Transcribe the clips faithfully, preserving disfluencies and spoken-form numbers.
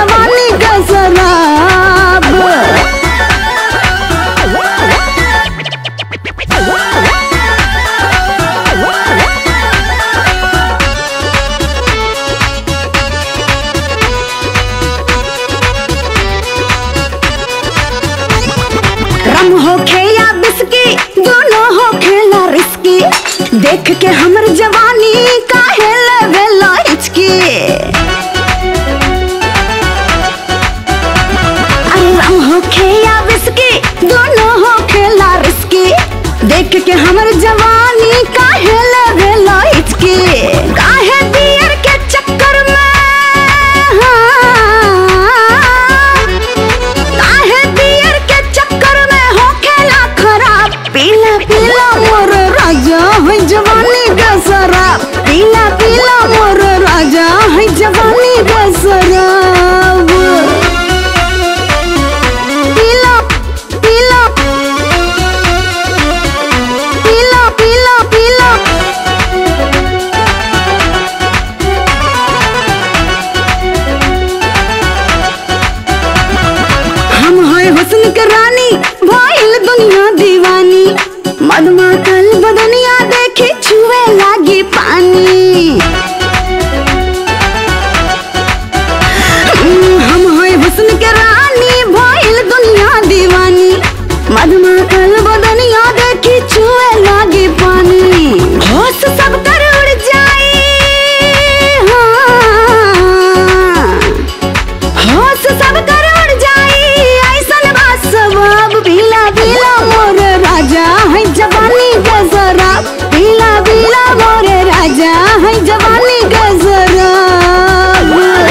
जवानी का शराब। रम हो खे या बिस्की दोनों हो खेला रिस्की, देख के हमर जवानी काहे लेवेला हिचकी। अरे रम हो खे या बिस्की दोनों हो खेला रिस्की, देख के हमर जवानी काहे लेवेला हिचकी। काहे बियर के चक्कर में पीला पीला मोर राजा है जवानी का शराब, पीला पीला मोर राजा है जवानी का शराब। पीला पीला पीला पीला पीला हम है हुस्न के रानी भइल दुनिया दीवानी, मधुमातल बदनिया देखे छुए लागी पानी। हम है हुस्न के रानी भइल दुनिया दीवानी, मधुमातल बदनिया देखे छुए लागी पानी। होश सब कर उड़ जाए, हाँ होश सब कर उड़ जाए, ऐसन बात सबब। पीला पीला मोर राजा है जवानी का शराब, पीला पीला मोर राजा है जवानी का शराब।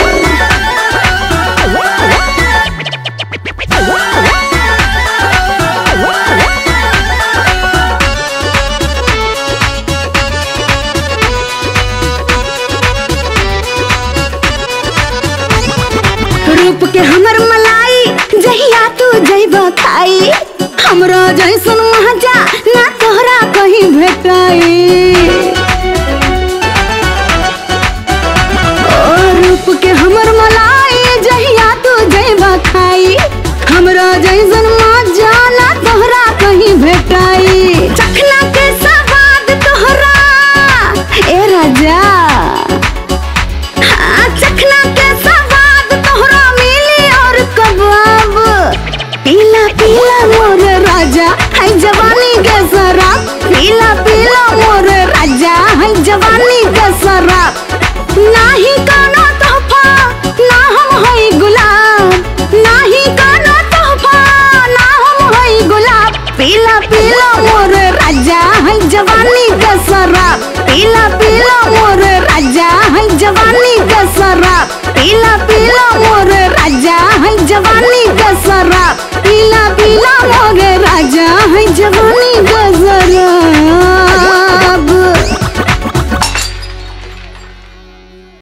रूप के हमर मलाई जहिया तू जइबा खाई, हमरा जैसन महाजा ना तोहरा कहीं भेटाई। रूप के हमर मलाई जहिया तू जइबा खाई, हमरा जैसन महाजा ना तोहरा कहीं भेटाई। चखना के स्वाद तोहरा ए राजा, हाँ चखना के स्वाद तोहरा मिली और कबाब। पीला पीला मोर राजा है जवानी का शराब, पीला पीला मोर राजा है जवानी का शराब। नाही कोनो तोहफा ना हम है गुलाब, नाही कोनो तोहफा ना हम है गुलाब। पीला पीला मोर राजा है जवानी का शराब, पीला पीला मोर राजा है जवानी का शराब, पीला पीला मोर राजा है जवानी का शराब, पीला पीला मोर राजा है जवानी का शराब।